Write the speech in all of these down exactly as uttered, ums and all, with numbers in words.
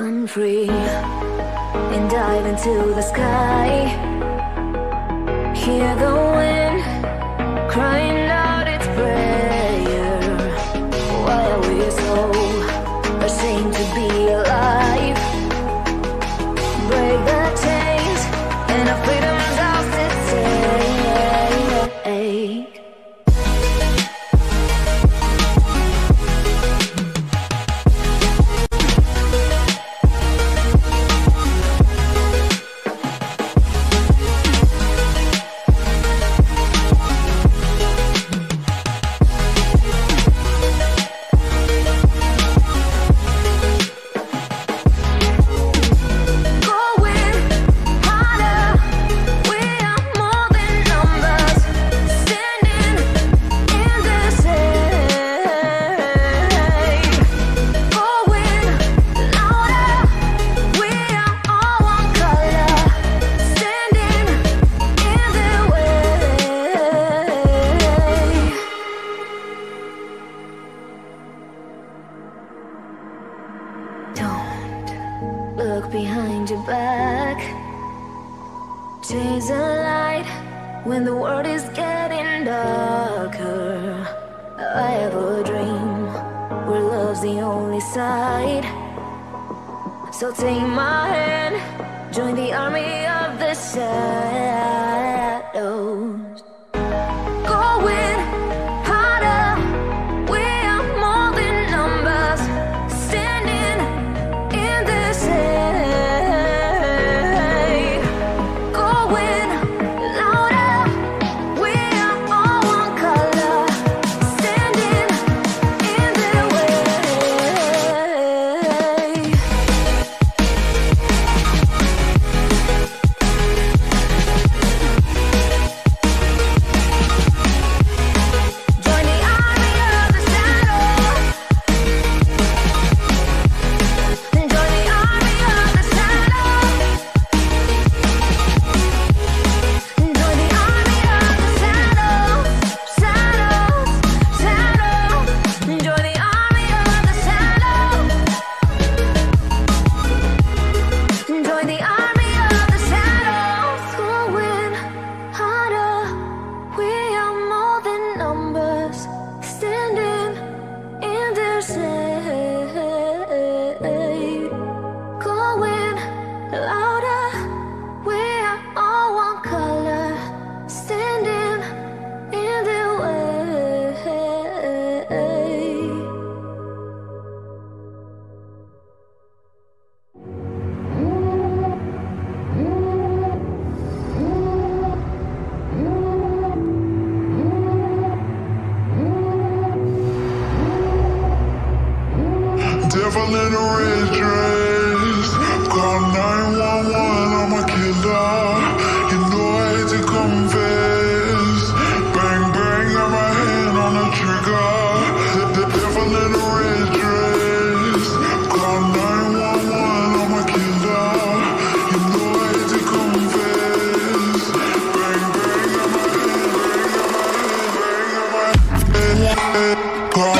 Run free and dive into the sky. Hear the wind crying out its prayer. Why are we so ashamed to be alive? Break the chains and our freedom's ours to take. Look behind your back. Chase a light when the world is getting darker. I have a dream where love's the only side. So take my hand, join the army of the shadows. Going harder, we are more than numbers. Standing in this shade. Going louder, we are all one color. Standing in the way. Join the army of the shadows. Join the army of the shadows. Join the army of the shadows. Shadows, shadows. Join the army of the shadows. Join the army of the shadows. Going harder, we are more than numbers. Standing in their shade. Going louder, we are all one color. Standing in their way. Devil in a red dress. Call nine one one, I'm a killer. You know I hate to confess. Bang bang, got my hand on the trigger. The, the devil in a red dress. Call nine one one, I'm a killer. You know I hate to confess. Bang bang, got my hand, bang, got my hand, bang, got my hand. Call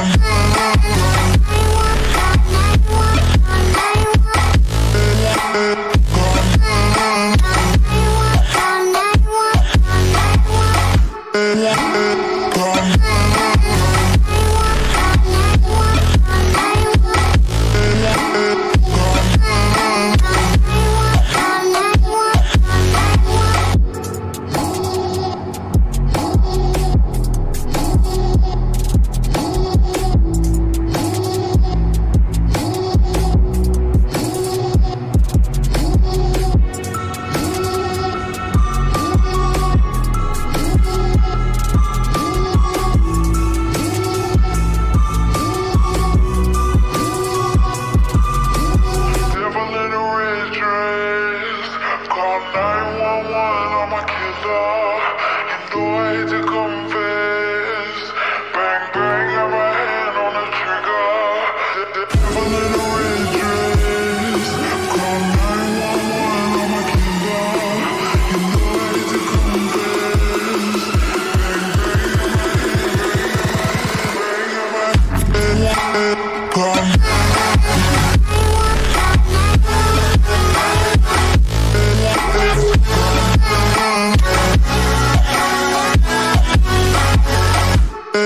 Come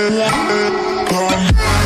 Come